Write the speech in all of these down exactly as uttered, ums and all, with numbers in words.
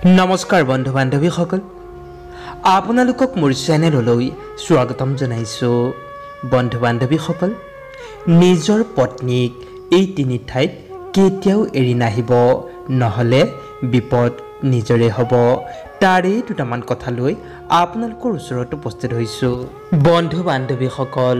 নমস্কাৰ বন্ধু বান্ধৱীসকল, আপোনালোকক মোৰ চেনেললৈ স্বাগতম জনাইছোঁ। বন্ধু বান্ধৱীসকল, নিজৰ পত্নীক এই তিনি ঠাইত কেতিয়াও এৰি নাহিব, নহ'লে বিপদ নিজৰে হ'ব। তাৰে দুটামান কথা লৈ আপোনালোকৰ ওচৰত উপস্থিত হৈছোঁ। বন্ধু বান্ধৱীসকল,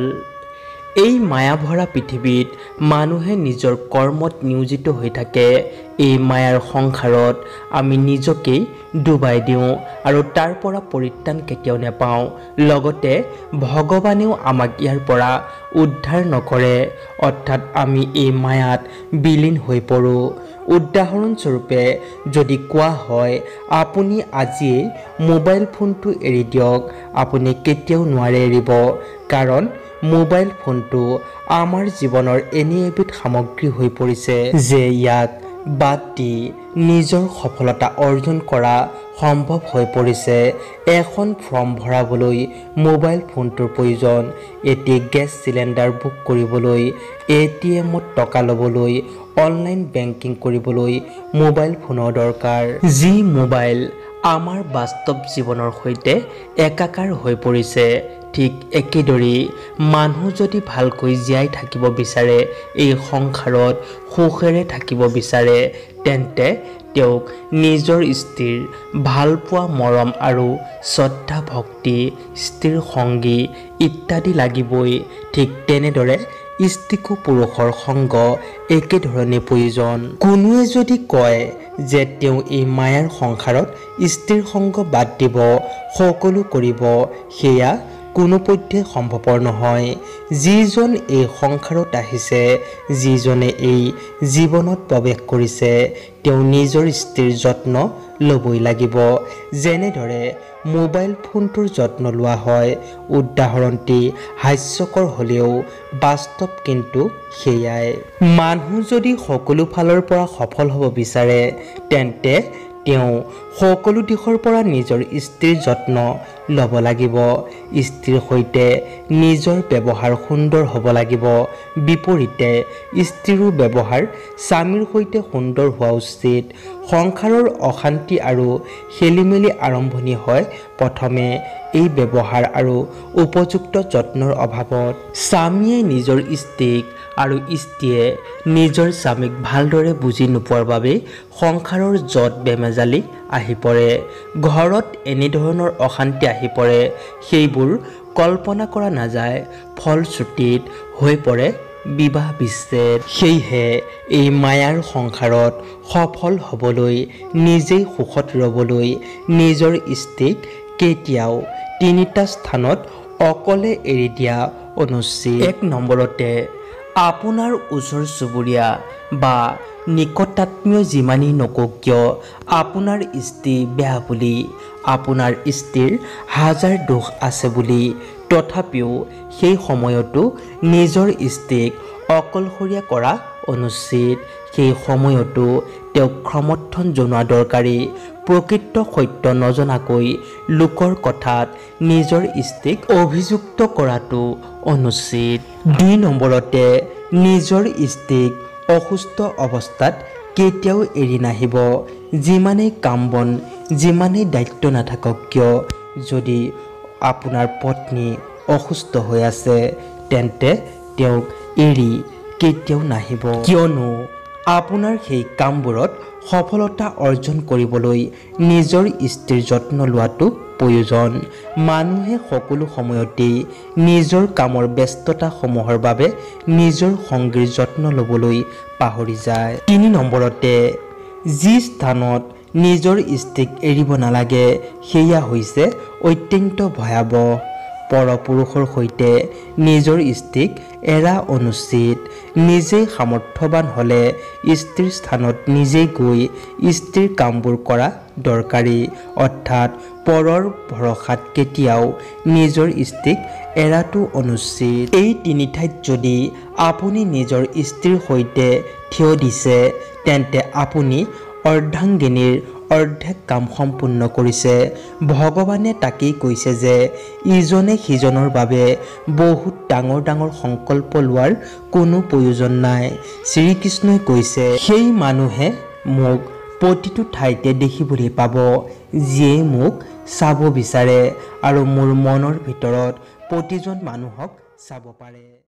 এই মায়াভৰা পৃথিৱীত মানুহে নিজৰ কৰ্মত নিয়োজিত হৈ থাকে। এই মায়াৰ সংসাৰত আমি নিজকেই ডুবাই দিওঁ আৰু তাৰ পৰা পৰিত্ৰাণ কেতিয়াও নাপাওঁ। লগতে ভগৱানেও আমাক ইয়াৰ পৰা উদ্ধাৰ নকৰে, অৰ্থাৎ আমি এই মায়াত বিলীন হৈ পৰোঁ। উদাহৰণস্বৰূপে যদি কোৱা হয় আপুনি আজিয়েই মোবাইল ফোনটো এৰি দিয়ক, আপুনি কেতিয়াও নোৱাৰে এৰিব। কাৰণ মোবাইল ফোনটো আমাৰ জীৱনৰ এনে এবিধ সামগ্ৰী হৈ পৰিছে যে ইয়াক বাদ দি নিজৰ সফলতা অৰ্জন কৰা সম্ভৱ হৈ পৰিছে। এখন ফৰ্ম ভৰাবলৈ মোবাইল ফোনটোৰ প্ৰয়োজন, এটি গেছ চিলিণ্ডাৰ বুক কৰিবলৈ, এ টি এমত টকা ল'বলৈ, অনলাইন বেংকিং কৰিবলৈ মোবাইল ফোনৰ দৰকাৰ। যি মোবাইল আমাৰ বাস্তৱ জীৱনৰ সৈতে একাকাৰ হৈ পৰিছে, ঠিক একেদৰেই মানুহ যদি ভালকৈ জীয়াই থাকিব বিচাৰে, এই সংসাৰত সুখেৰে থাকিব বিচাৰে, তেন্তে তেওঁক নিজৰ স্ত্ৰীৰ ভালপোৱা, মৰম আৰু শ্ৰদ্ধা ভক্তি, স্ত্ৰীৰ সংগী ইত্যাদি লাগিবই। ঠিক তেনেদৰে স্ত্ৰীকো পুৰুষৰ সংগ একেধৰণে প্ৰয়োজন। কোনোৱে যদি কয় যে তেওঁ এই মায়াৰ সংসাৰত স্ত্ৰীৰ সংগ বাদ দিব, সকলো কৰিব, সেয়া কোনোপধ্যে সম্ভৱপৰ নহয়। যিজন এই সংসাৰত আহিছে, যিজনে এই জীৱনত প্ৰৱেশ কৰিছে, তেওঁ নিজৰ স্ত্ৰীৰ যত্ন ল'বই লাগিব, যেনেদৰে মোবাইল ফোনটোৰ যত্ন লোৱা হয়। উদাহৰণটি হাস্যকৰ হ'লেও বাস্তৱ কিন্তু সেয়াই। মানুহ যদি সকলো ফালৰ পৰা সফল হ'ব বিচাৰে, তেন্তে তেওঁ সকলো দিশৰ পৰা নিজৰ স্ত্ৰীৰ যত্ন ল'ব লাগিব। স্ত্ৰীৰ সৈতে নিজৰ ব্যৱহাৰ সুন্দৰ হ'ব লাগিব, বিপৰীতে স্ত্ৰীৰো ব্যৱহাৰ স্বামীৰ সৈতে সুন্দৰ হোৱা উচিত। সংসাৰৰ অশান্তি আৰু খেলিমেলি আৰম্ভণি হয় প্ৰথমে এই ব্যৱহাৰ আৰু উপযুক্ত যত্নৰ অভাৱত। স্বামীয়ে নিজৰ স্ত্ৰীক আৰু স্ত্ৰীয়ে নিজৰ স্বামীক ভালদৰে বুজি নোপোৱাৰ বাবে সংসাৰৰ জট বেমেজালি আহি পৰে। ঘৰত এনেধৰণৰ অশান্তি আহি পৰে, সেইবোৰ কল্পনা কৰা নাযায়। ফলশ্ৰুতিত হৈ পৰে বিবাহ বিচ্ছেদ। সেয়েহে এই মায়াৰ সংসাৰত সফল হ'বলৈ, নিজেই সুখত ৰ'বলৈ নিজৰ স্ত্ৰীক কেতিয়াও তিনিটা স্থানত অকলে এৰি দিয়া অনুচিত। এক নম্বৰতে আপোনাৰ ওচৰ চুবুৰীয়া বা নিকটাত্মীয় যিমানেই নকওক কিয়, আপোনাৰ স্ত্ৰী বেয়া বুলি, আপোনাৰ স্ত্ৰীৰ হাজাৰ দোষ আছে বুলি, তথাপিও সেই সময়তো নিজৰ স্ত্ৰীক অকলশৰীয়া কৰা অনুচিত। সেই সময়তো তেওঁক সমৰ্থন জনোৱা দৰকাৰী। প্ৰকৃত সত্য নজনাকৈ লোকৰ কথাত নিজৰ স্ত্ৰীক অভিযুক্ত কৰাটো অনুচিত। দুই নম্বৰতে নিজৰ স্ত্ৰীক অসুস্থ অৱস্থাত কেতিয়াও এৰি নাহিব। যিমানেই কাম বন, যিমানেই দায়িত্ব নাথাকক কিয়, যদি আপোনাৰ পত্নী অসুস্থ হৈ আছে, তেন্তে তেওঁক এৰি কেতিয়াও নাহিব। কিয়নো আপোনাৰ সেই কামবোৰত সফলতা অৰ্জন কৰিবলৈ নিজৰ স্ত্ৰীৰ যত্ন লোৱাটো প্ৰয়োজন। মানুহে সকলো সময়তেই নিজৰ কামৰ ব্যস্ততাসমূহৰ বাবে নিজৰ সংগীৰ যত্ন ল'বলৈ পাহৰি যায়। তিনি নম্বৰতে যি স্থানত নিজৰ স্ত্ৰীক এৰিব নালাগে, সেয়া হৈছে অত্যন্ত ভয়াৱহ। পৰপুৰুষৰ সৈতে নিজৰ স্ত্ৰীক এৰা অনুচিত। নিজেই সামৰ্থ্যৱান হ'লে স্ত্ৰীৰ স্থানত নিজেই গৈ স্ত্ৰীৰ কামবোৰ কৰা দৰকাৰী, অৰ্থাৎ পৰৰ ভৰসাত কেতিয়াও নিজৰ স্ত্ৰীক এৰাটো অনুচিত। এই তিনি ঠাইত যদি আপুনি নিজৰ স্ত্ৰীৰ সৈতে থিয় দিছে, তেন্তে আপুনি অৰ্ধাংগিনীৰ অৰ্ধেক কাম সম্পূৰ্ণ কৰিছে। ভগৱানে তাকেই কৈছে যে ইজনে সিজনৰ বাবে বহুত ডাঙৰ ডাঙৰ সংকল্প লোৱাৰ কোনো প্ৰয়োজন নাই। শ্ৰীকৃষ্ণই কৈছে, সেই মানুহে মোক প্ৰতিটো ঠাইতে দেখিবলৈ পাব যিয়ে মোক চাব বিচাৰে আৰু মোৰ মনৰ ভিতৰত প্ৰতিজন মানুহক চাব পাৰে।